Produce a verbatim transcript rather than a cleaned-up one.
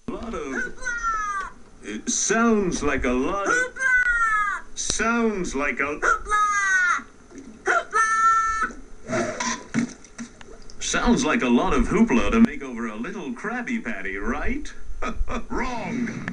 A lot of... It sounds like a lot of... Hoopla! Sounds like a... Hoopla! Hoopla! Sounds like a lot of hoopla to make over a little Krabby Patty, right? Wrong!